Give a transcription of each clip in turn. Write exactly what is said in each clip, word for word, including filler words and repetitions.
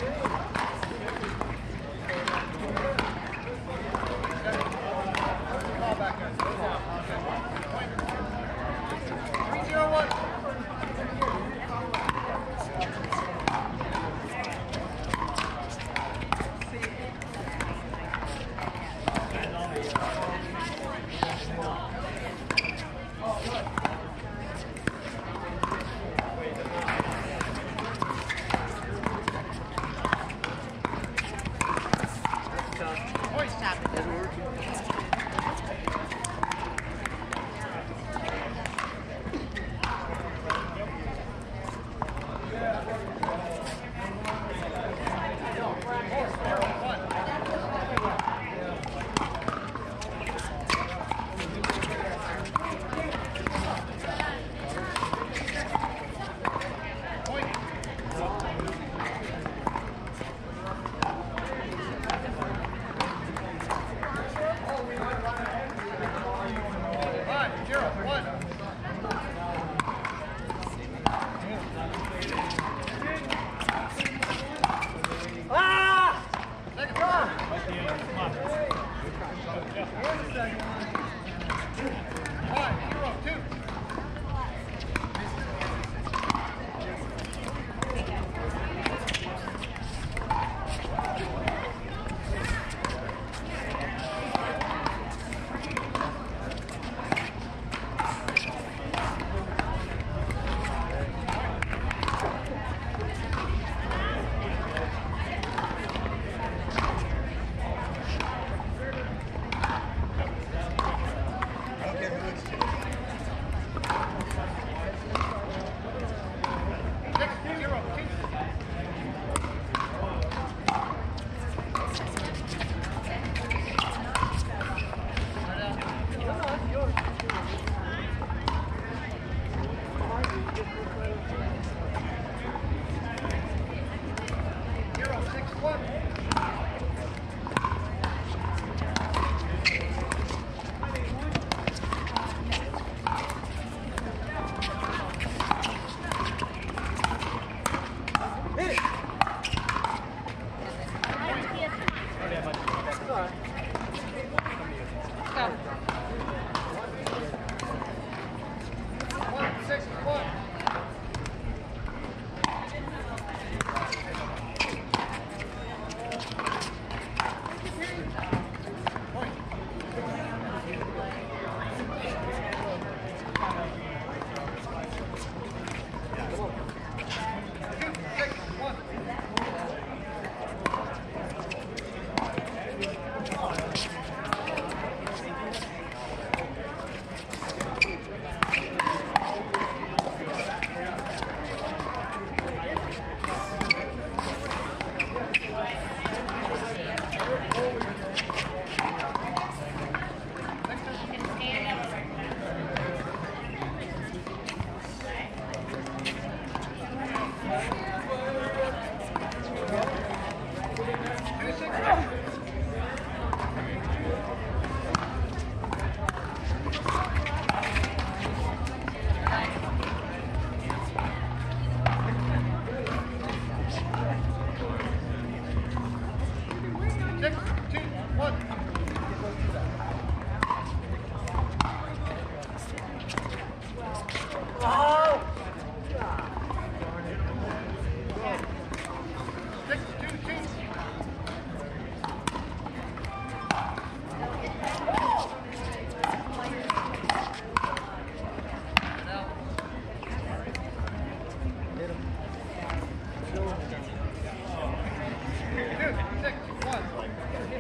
Two, six, one.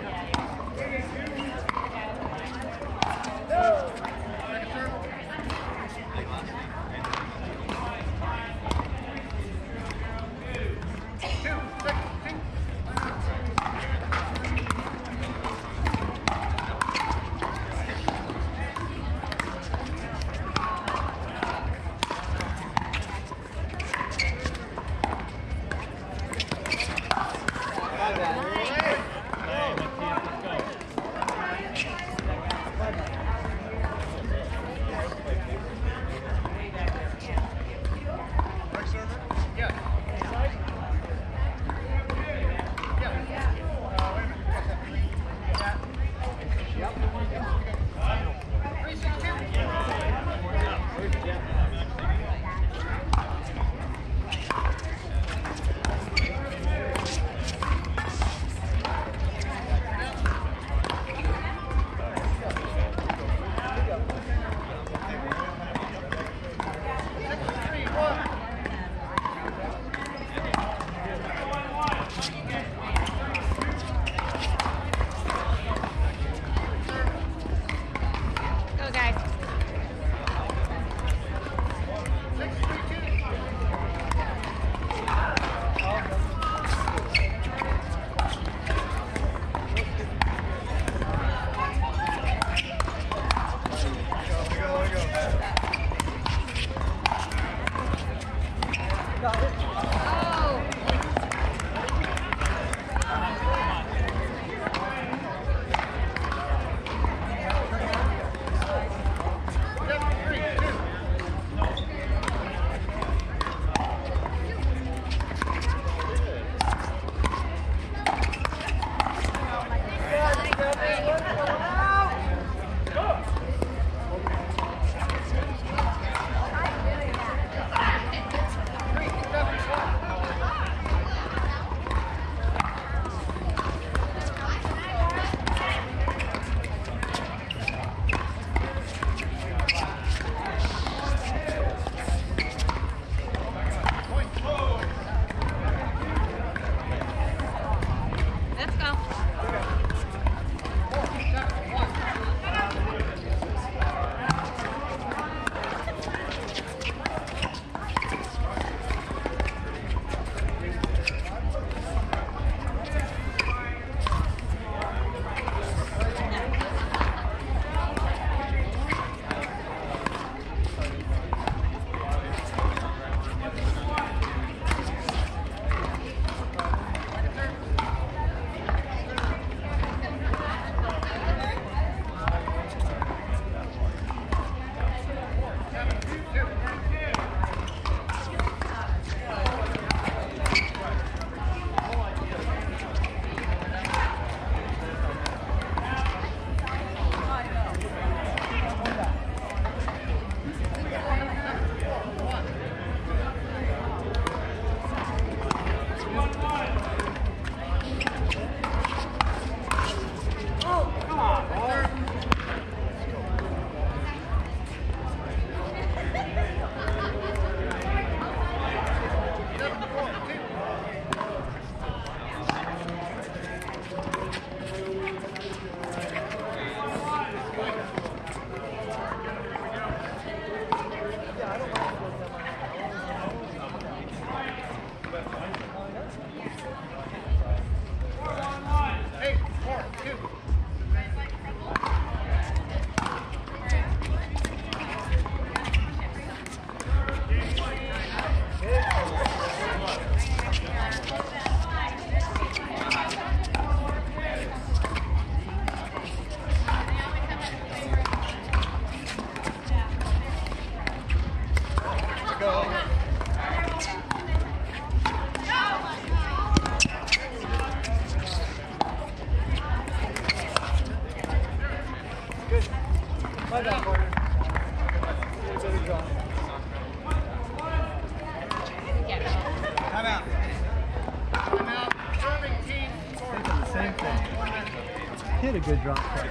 hit a good drop shot.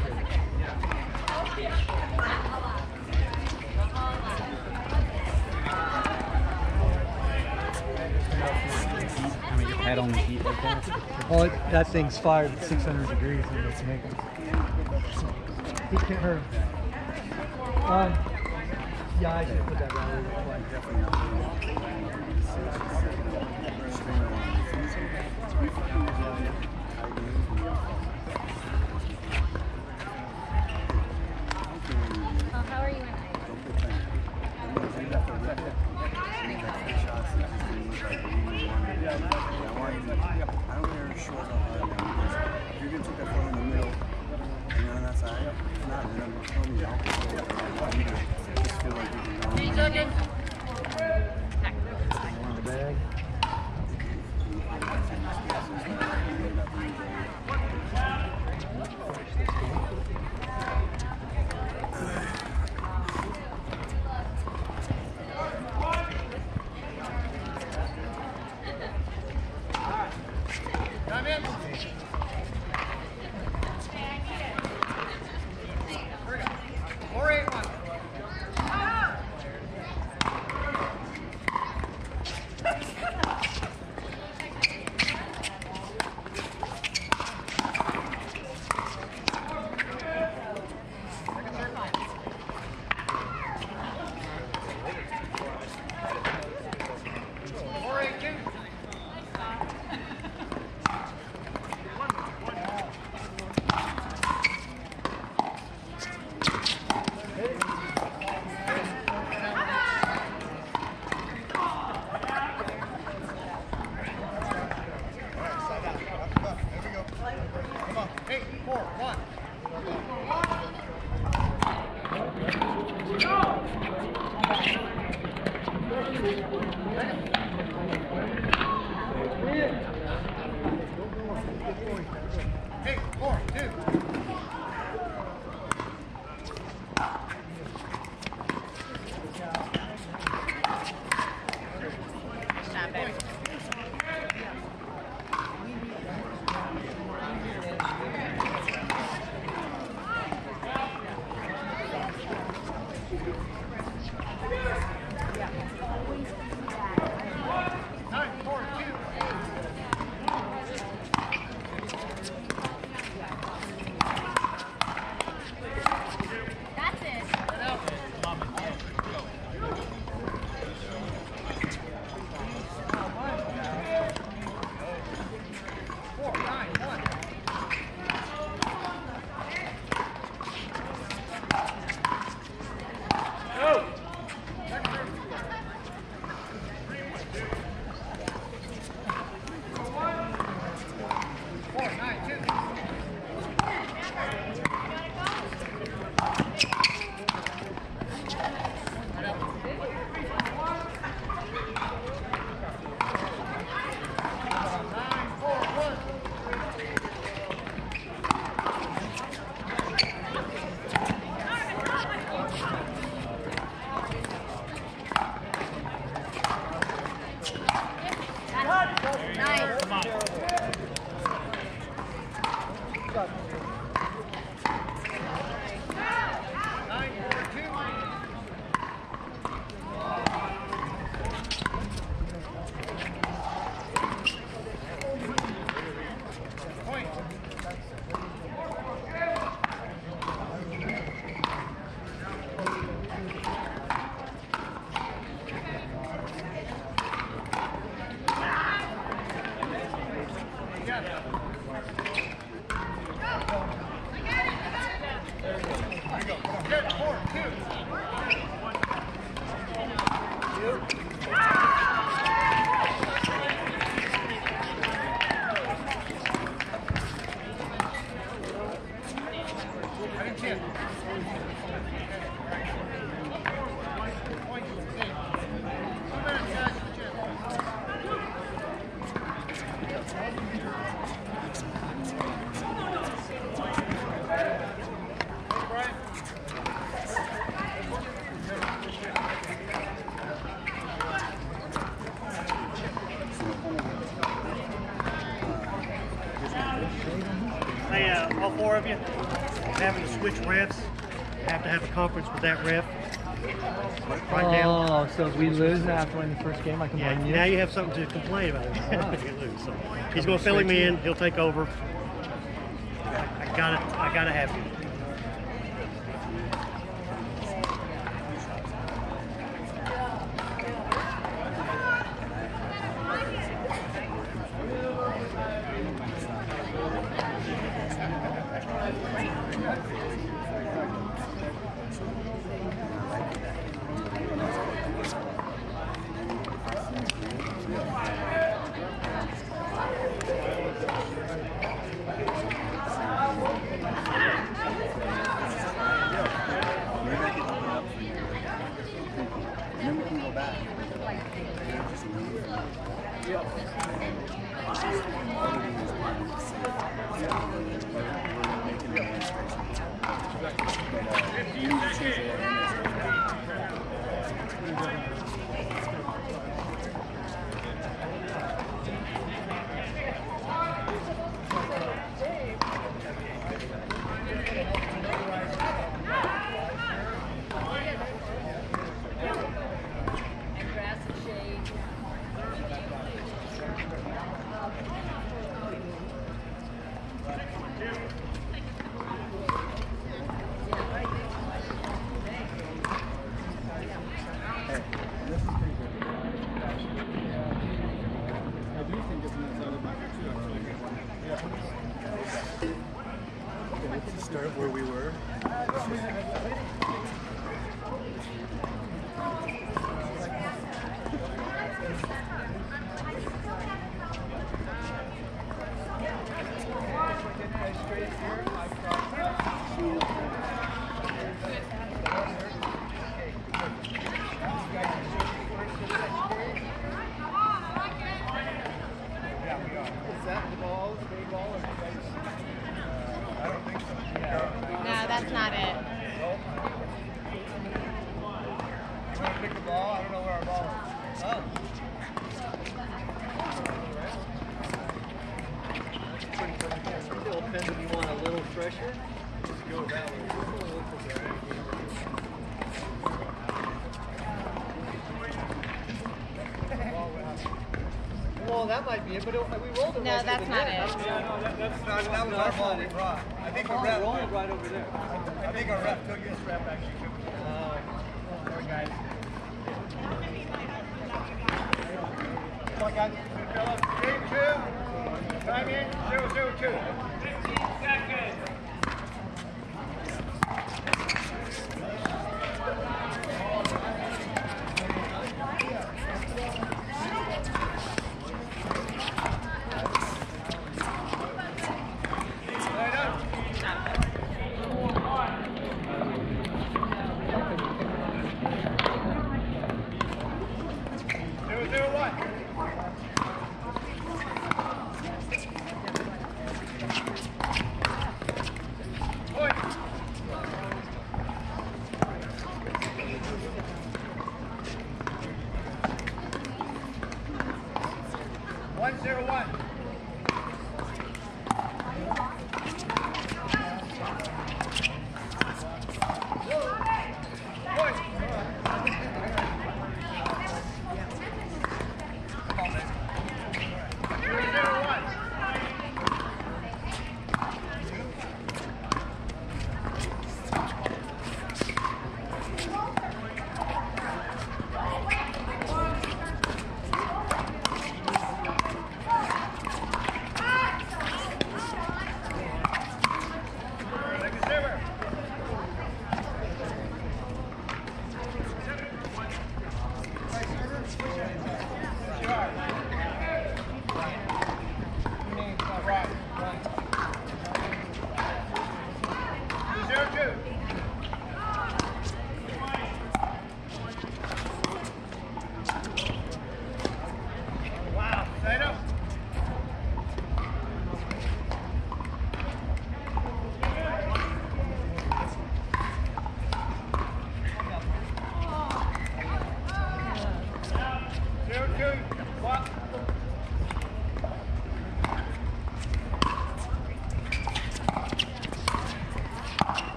I mean, your head only heat like that. Well, it, that thing's fired at six hundred degrees and it's making. He can't hurt. Um, yeah, I should put that down. Oh, how are you? Hey, uh, all four of you, having to switch refs, have to have a conference with that ref. Right now. Oh, so if we lose after winning the first game, I can Yeah, blame you? now you have something to complain about if you lose. So he's going to fill him in. He'll take over. I gotta, I gotta have him. Start where we were. No, that's not it. You want to pick the ball? I don't know where our ball is. Oh. Still depends if you want a little fresher. Just go that way. Well, that might be it, but it, we rolled it. No, right that's over not there. it. Yeah, no, that, that's not, that was our ball we brought. I think our ref, Rolled right over there. I think our ref took his ref actually took it. Uh, Sorry, guys. Come on, guys. Fellas, game two. Time in, zero, zero, two. fifteen seconds. Zero, zero, one.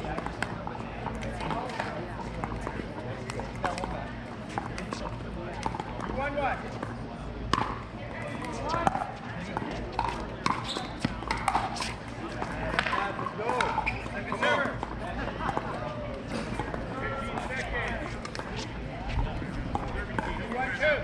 One one. Let's go. Second server. fifteen seconds. One two.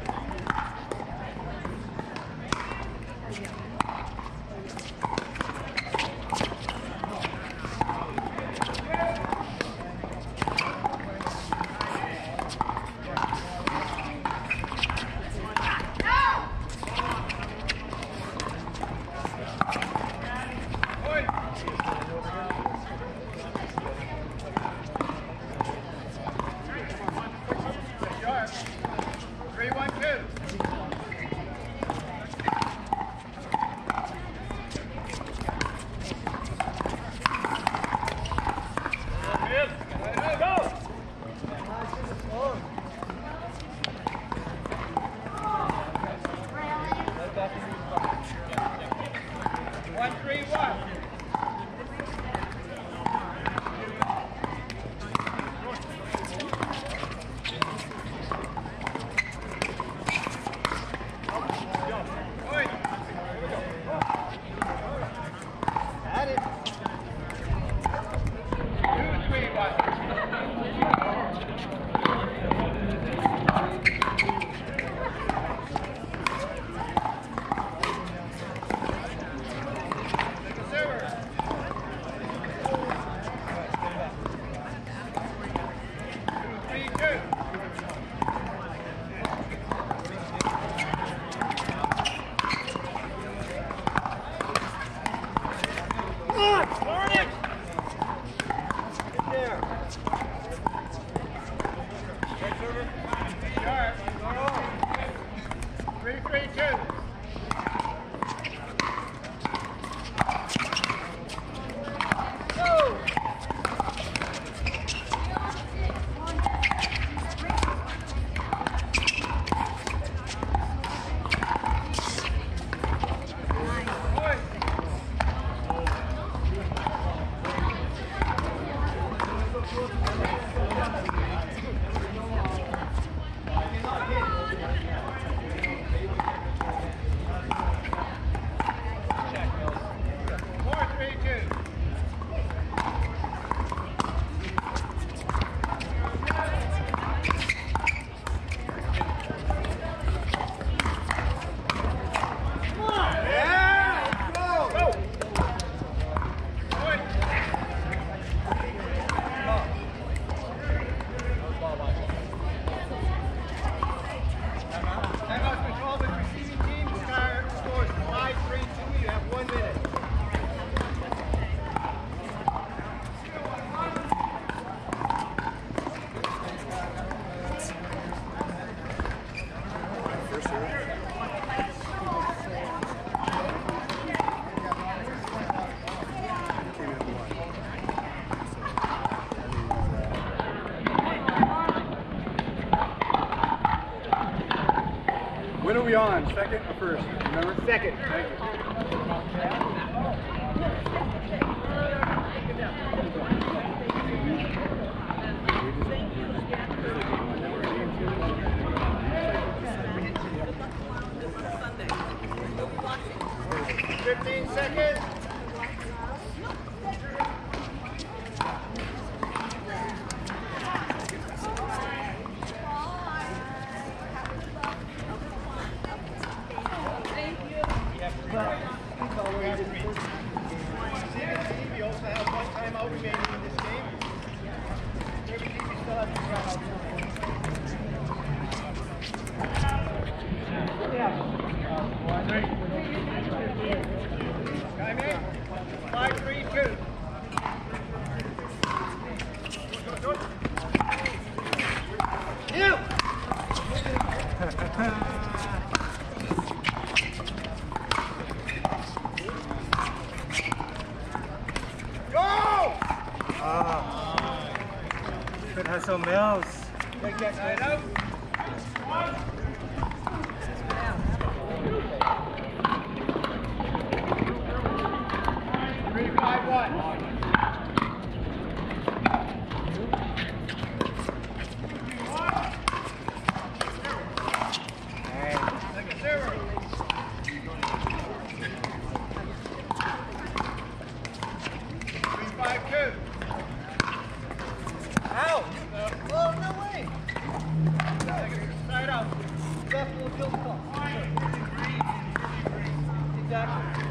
Three, one, two. Go. One, three, one. Three, three, two. Go! Four, three, two. Timeout control with receiving team. Star scores five, three, two. You have one minute. When are we on? Second or first? Remember? Second. Thank you. Fifteen seconds. You also have one timeout remaining in this game. Every team you still have to try out. Time in. Five, three, two. You. Go! Could have some else. Take that side out. Three, five, one. Field call. Exactly.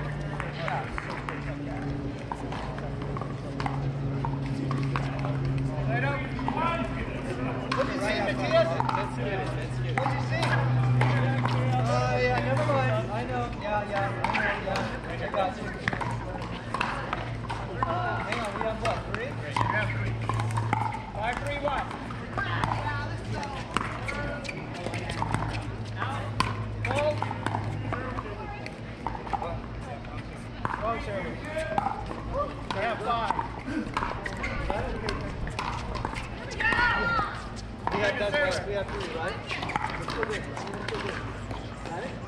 Right up. What did you see, Matthias? Let's get it. Let's get it. What did you see? Oh, yeah, never mind. I know. Yeah, yeah. I know, yeah. I got you. Uh, hang on, we have what? Three? We have three. Five, three, one. Hold. Wrong service. We have five. We have, that's right. We have three, right? Let's go this. Let's go this. Got it?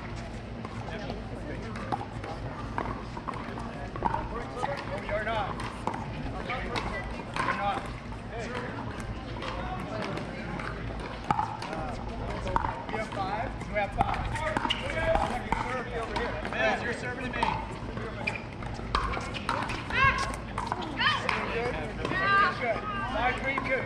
You're not. You're not. You have five? You have five. Yes, you're serving to me. Good. Five, three, two.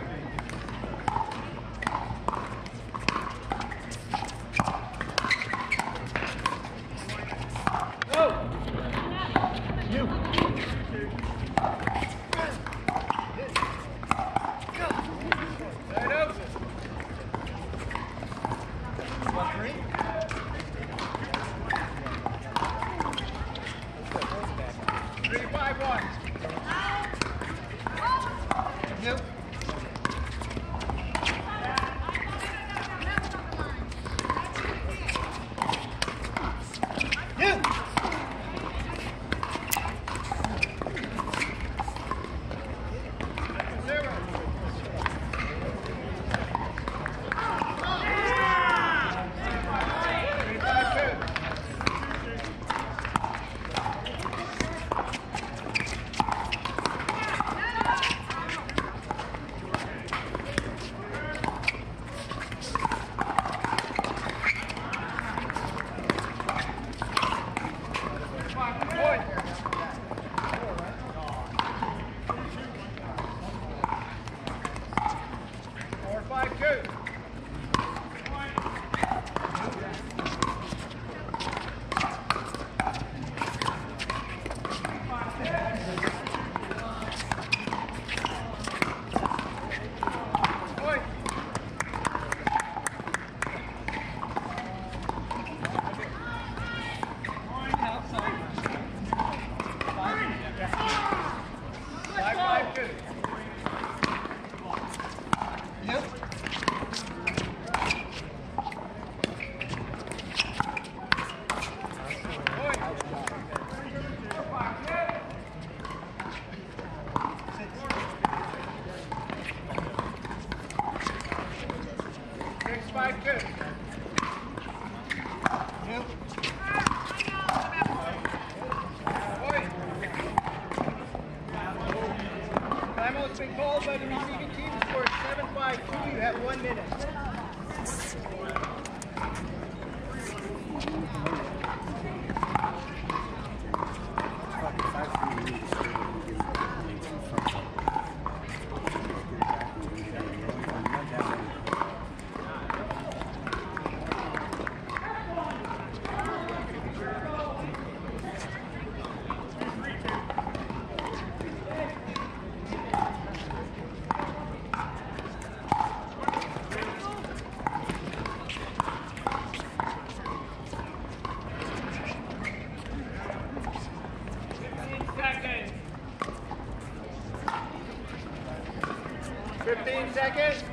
fifteen seconds.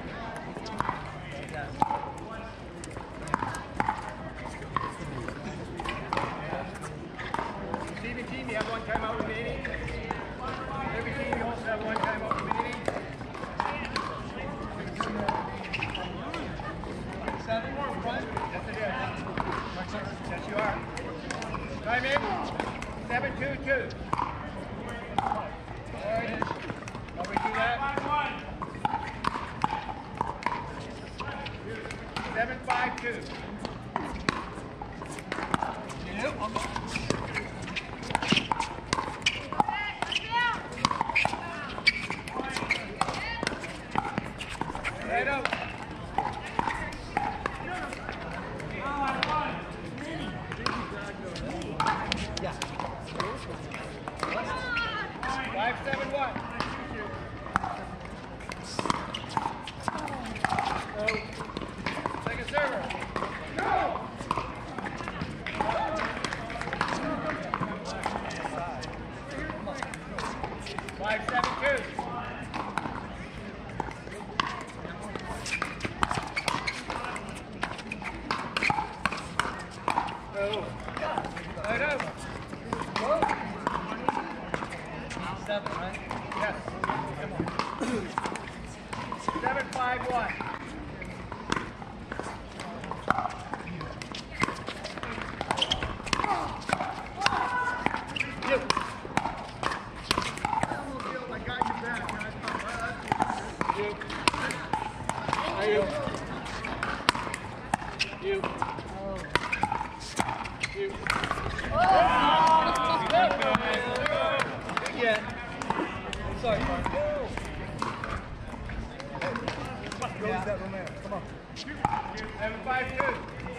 Receiving team, you have one timeout remaining. Every team, you also have one timeout remaining. Seven more front. Yes, it is. Yes, you are. Time in. Seven, two, two. All right. How we do that? Seven, five, two. Right up. five one. Sorry, Mark. Goes that romance. Come on. Seven five two.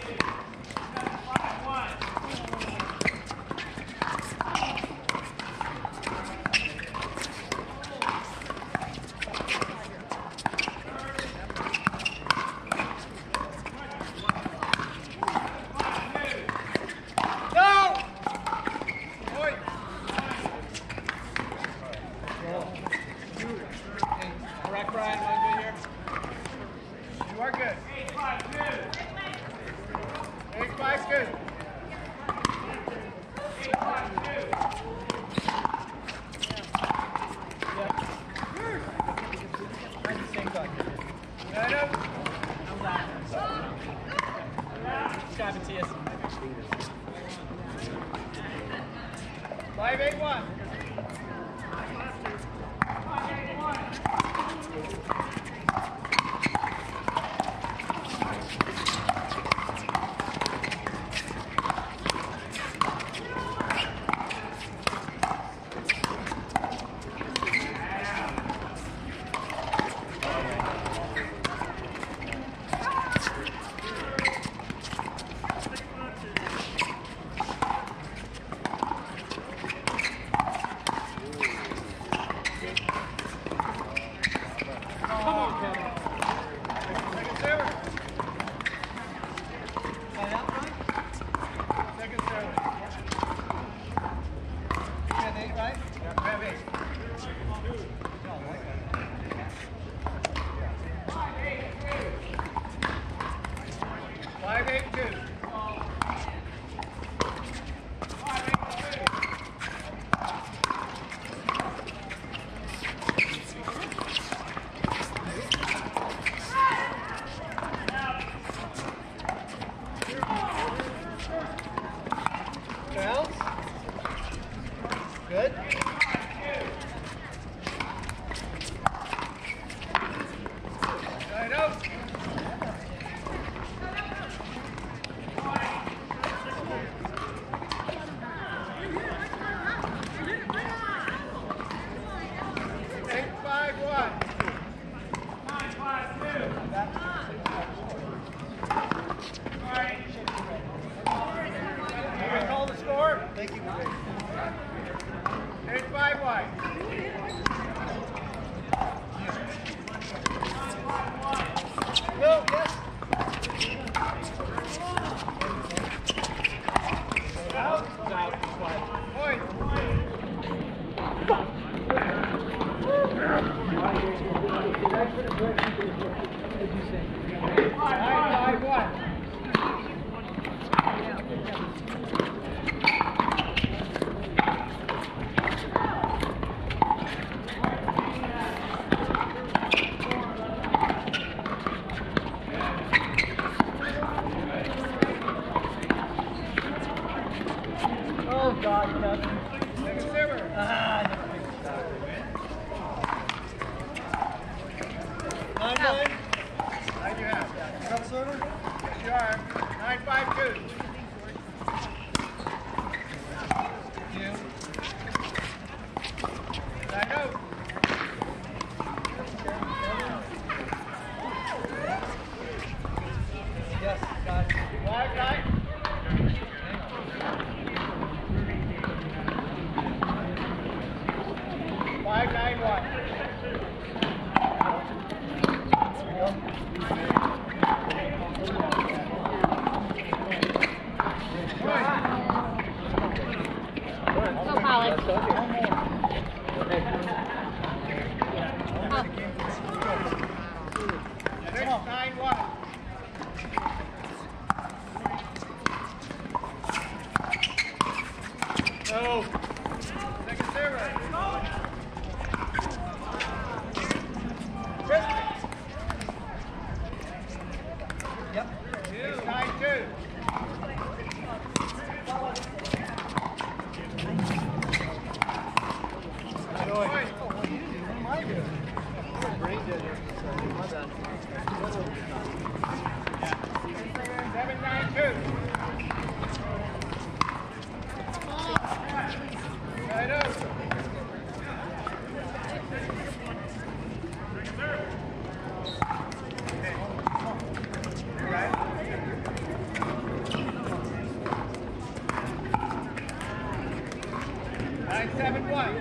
Correct, Brian. One good here. You are good. Eight five two. Eight five two. Eight five two. Line up. Got it to you. Five eight one. Five eight two. Bounce. Good. Line up. Eight five one. Nine five two. All right. You can call the score. Thank you. Eight five one. Go, yes. Out. Point. Nine five one. Oh, God, Kevin. Take a simmer. Ah, nine nine. Nine you have. Cup server. Yes, you are. Seven nine two. Right up. Nine seven one.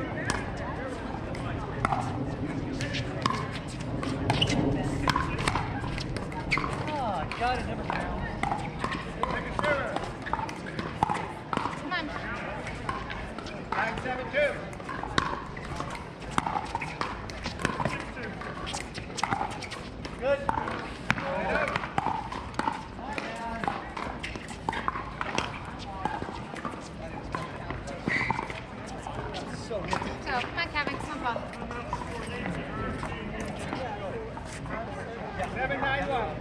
Oh, God, it never found. Second serve. Come on. Nine seven two. Good. Right up. So nifty. Go. Come on, Kevin. Come on, ball. Seven nine one.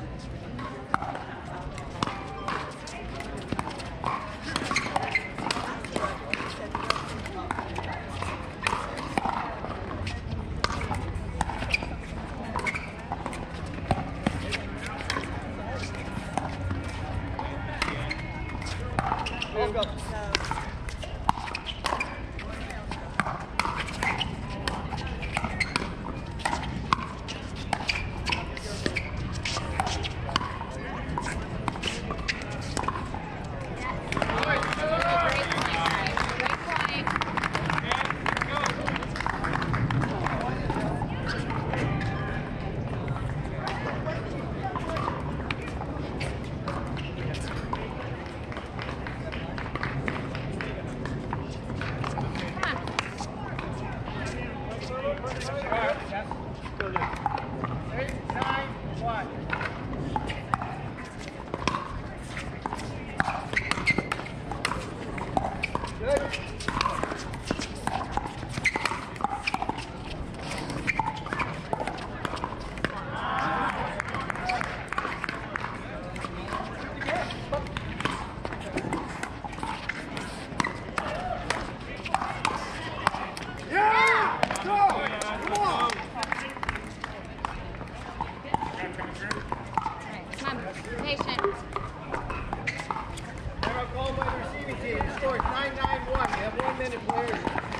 Oh, go. Great point, Greg. Great point. Come on. Eight nine one. Good. Yeah! Go! Come on! Come on. Patient. Timeout called by the receiving team. The score is nine nine one. We have one minute, players.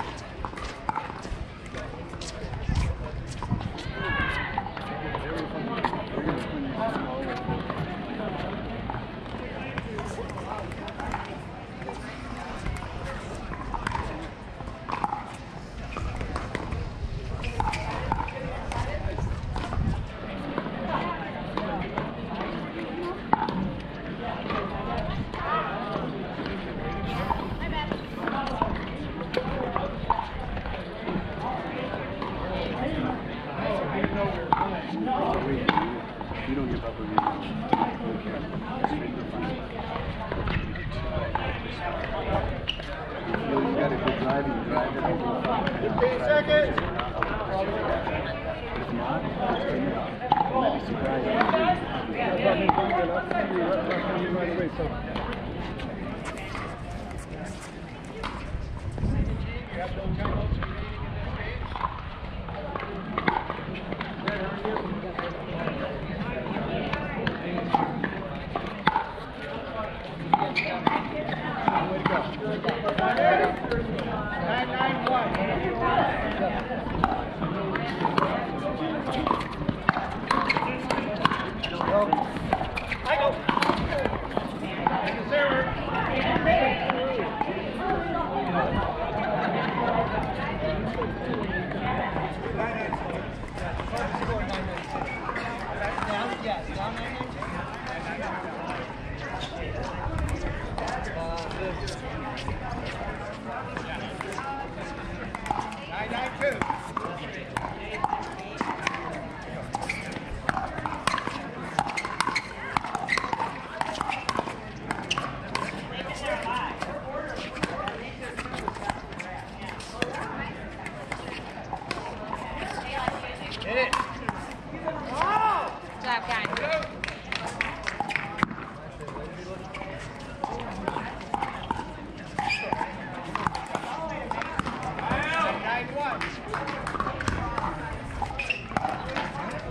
You don't give up on you got to be driving, driving over fifteen seconds. If not, it's been out. You might be surprised. You have no timeouts remaining in this game. Nine nine I go. Server. Down, yes, down nine nine Nine nine two. Hit it. Good job, guys. Nine one.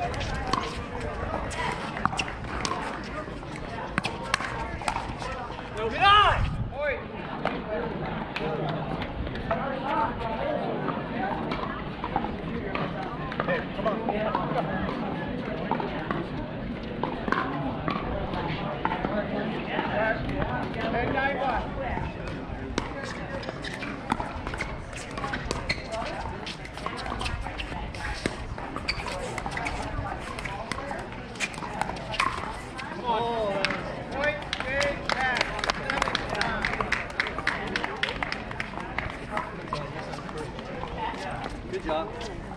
Good job.